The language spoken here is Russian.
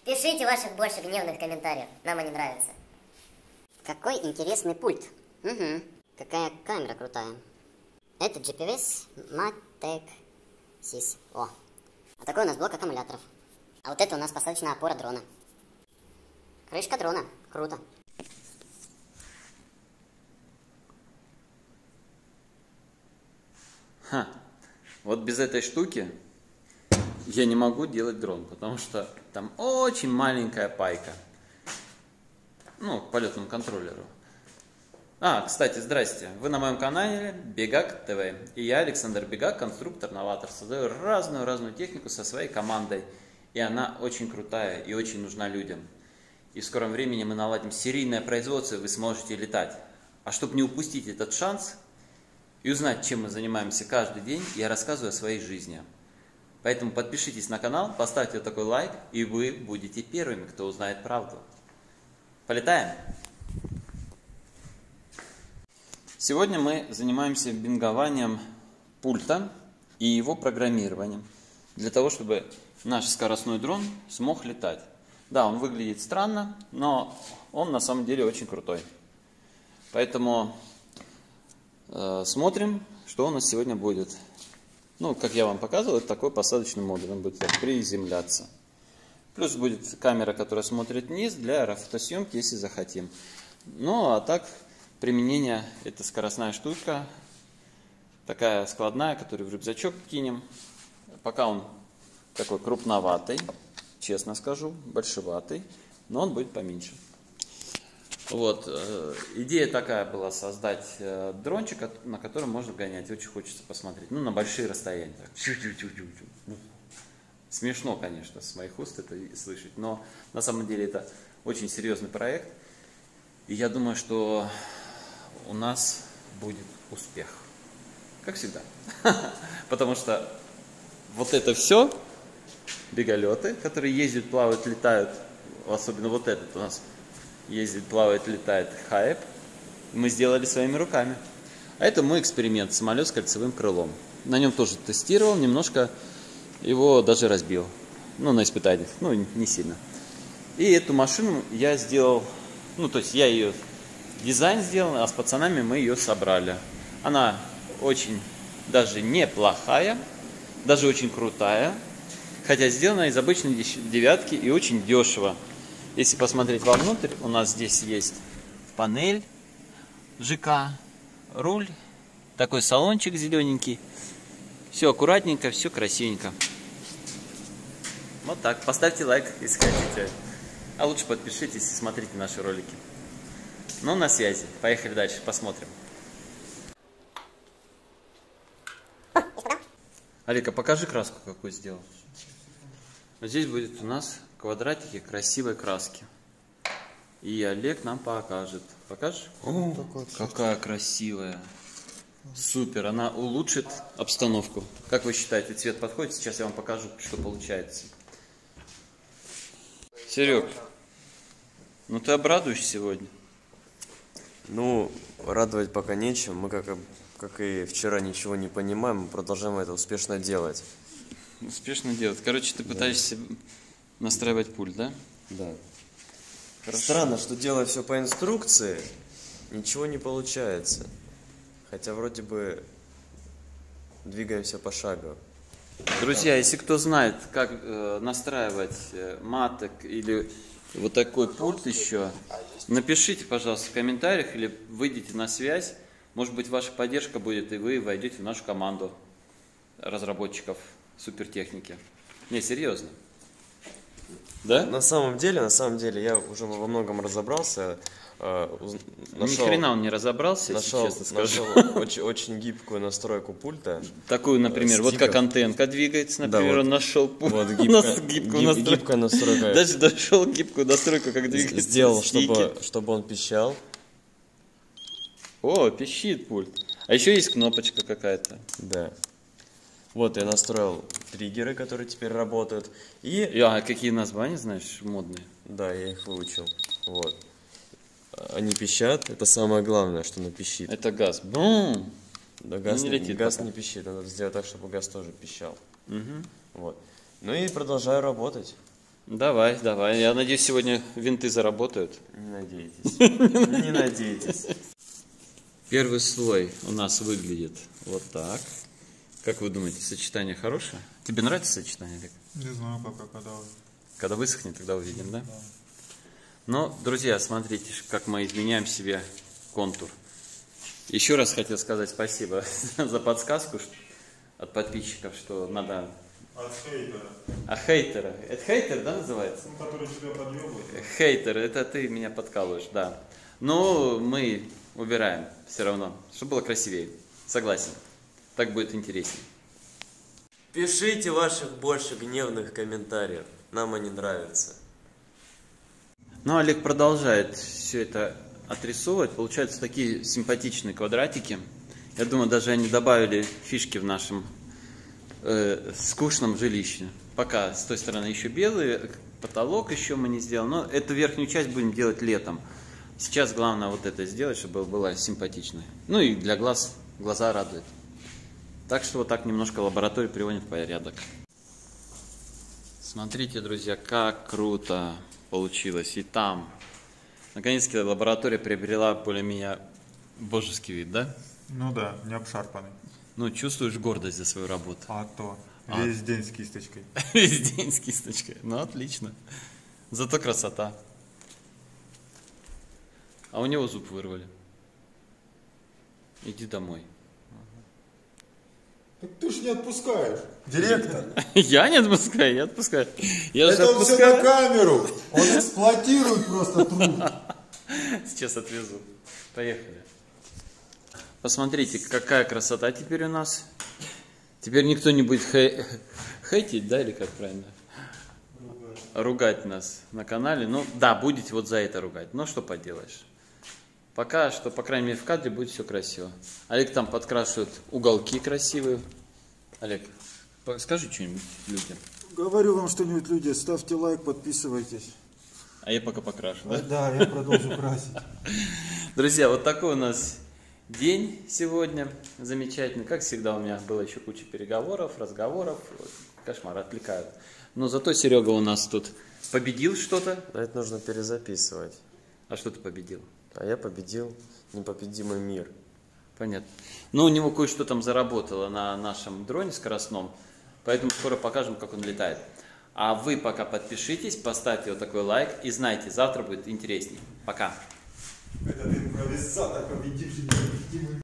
Пишите ваших больше гневных комментариев, нам они нравятся. Какой интересный пульт. Угу. Какая камера крутая. Это GPS Matek Sys. О. А такой у нас блок аккумуляторов. А вот это у нас посадочная опора дрона. Крышка дрона. Круто. Ха. Вот без этой штуки я не могу делать дрон, потому что там очень маленькая пайка. Ну, к полетному контроллеру. Кстати, здрасте. Вы на моем канале Бегак ТВ. И я, Александр Бегак, конструктор-новатор. Создаю разную технику со своей командой. И она очень крутая и очень нужна людям. И в скором времени мы наладим серийное производство, и вы сможете летать. А чтобы не упустить этот шанс и узнать, чем мы занимаемся каждый день, я рассказываю о своей жизни. Поэтому подпишитесь на канал, поставьте такой лайк, и вы будете первыми, кто узнает правду. Полетаем! Сегодня мы занимаемся бингованием пульта и его программированием, для того, чтобы наш скоростной дрон смог летать. Да, он выглядит странно, но он на самом деле очень крутой. Поэтому смотрим, что у нас сегодня будет. Ну, как я вам показывал, это такой посадочный модуль, он будет так приземляться. Плюс будет камера, которая смотрит вниз для аэрофотосъемки, если захотим. Ну, а так, применение, это скоростная штука, такая складная, которую в рюкзачок кинем. Пока он такой крупноватый, честно скажу, большеватый, но он будет поменьше. Вот, идея такая была создать дрончик, на котором можно гонять. Очень хочется посмотреть, ну, на большие расстояния. Смешно, конечно, с моих уст это слышать, но на самом деле это очень серьезный проект. И я думаю, что у нас будет успех. Как всегда. Потому что вот это все беголеты, которые ездят, плавают, летают, особенно вот этот у нас ездит, плавает, летает хайп, мы сделали своими руками. А это мой эксперимент, самолет с кольцевым крылом. На нем тоже тестировал, немножко его даже разбил. Ну, на испытаниях, ну, не сильно. И эту машину я сделал, ну, то есть я ее дизайн сделал, а с пацанами мы ее собрали. Она очень даже неплохая, даже очень крутая, хотя сделана из обычной девятки и очень дешево. Если посмотреть вовнутрь, у нас здесь есть панель ЖК, руль, такой салончик зелененький. Все аккуратненько, все красивенько. Вот так. Поставьте лайк, если хотите. А лучше подпишитесь и смотрите наши ролики. Ну, на связи. Поехали дальше, посмотрим. Алика, покажи краску, какую сделал. Вот здесь будет у нас квадратики красивой краски. И Олег нам покажет. Покажешь? О, какая красивая. Супер, она улучшит обстановку. Как вы считаете, цвет подходит? Сейчас я вам покажу, что получается. Серег, ну ты обрадуешь сегодня? Ну, радовать пока нечем. Мы, как и вчера, ничего не понимаем, мы продолжаем это успешно делать. Успешно делать. Короче, ты пытаешься настраивать пульт, да? Да. Хорошо. Странно, что делая все по инструкции, ничего не получается. Хотя вроде бы двигаемся пошагово. Друзья, если кто знает, как настраивать Matek или вот такой пульт еще, напишите, пожалуйста, в комментариях или выйдите на связь. Может быть, ваша поддержка будет, и вы войдете в нашу команду разработчиков супертехники. Не, серьезно. Да? На самом деле, я уже во многом разобрался. Ни хрена он не разобрался, если честно скажу. Нашел очень гибкую настройку пульта. Такую, например, вот как антенка двигается, например, он нашел вот, гибкую настройку. Даже нашел гибкую настройку, как двигается. Сделал, чтобы он пищал. О, пищит пульт. А еще есть кнопочка какая-то. Да. Вот я настроил триггеры, которые теперь работают. А какие названия знаешь модные? Да, я их выучил. Вот. Они пищат, это самое главное, что она пищит. Это газ. Бум! Да, газ не пищит, надо сделать так, чтобы газ тоже пищал. Угу. Вот. Ну и продолжаю работать. Давай, давай. Я надеюсь, сегодня винты заработают. Не надейтесь. Не надейтесь. Первый слой у нас выглядит вот так. Как вы думаете, сочетание хорошее? Тебе нравится сочетание, Олег? Не знаю, пока, когда. Когда высохнет, тогда увидим, да? Но, друзья, смотрите, как мы изменяем себе контур. Еще раз хотел сказать спасибо за подсказку от подписчиков, что надо... От хейтера. А хейтера? Это хейтер, да, называется? Ну, который тебя подъебывает. Хейтер, это ты меня подкалываешь, да. Но мы убираем все равно, чтобы было красивее. Согласен. Так будет интереснее. Пишите ваших больше гневных комментариев. Нам они нравятся. Ну, Олег продолжает все это отрисовывать. Получаются такие симпатичные квадратики. Я думаю, даже они добавили фишки в нашем скучном жилище. Пока с той стороны еще белый, потолок еще мы не сделали. Но эту верхнюю часть будем делать летом. Сейчас главное вот это сделать, чтобы было симпатично. Ну и для глаз, глаза радует. Так что вот так немножко лабораторию приводим в порядок. Смотрите, друзья, как круто получилось. И там, наконец-таки, лаборатория приобрела более-менее божеский вид, да? Ну да, не обшарпанный. Ну, чувствуешь гордость за свою работу. А то. Весь день с кисточкой. Весь день с кисточкой. Ну, отлично. Зато красота. А у него зуб вырвали. Иди домой. Так ты ж не отпускаешь. Директор. Я не отпускаю, я отпускаю. Я же Это все на отпускаю. камеру. Он эксплуатирует просто труп. Сейчас отвезу. Поехали. Посмотрите, какая красота теперь у нас. Теперь никто не будет хейтить, да, или как правильно? Ругать нас на канале. Ну, да, будете вот за это ругать. Но что поделаешь. Пока что, по крайней мере, в кадре будет все красиво. Олег там подкрашивает уголки красивые. Олег, скажи что-нибудь людям. Говорю вам что-нибудь, люди, ставьте лайк, подписывайтесь. А я пока покрашу, да? Да, я продолжу красить. Друзья, вот такой у нас день сегодня замечательный. Как всегда, у меня было еще куча переговоров, разговоров. Кошмар, отвлекают. Но зато Серега у нас тут победил что-то. Но это нужно перезаписывать. А что ты победил? А я победил непобедимый мир. Понятно. Ну, у него кое-что там заработало на нашем дроне скоростном. Поэтому скоро покажем, как он летает. А вы пока подпишитесь, поставьте вот такой лайк. И знайте, завтра будет интересней. Пока. Это ты импровизатор, победивший.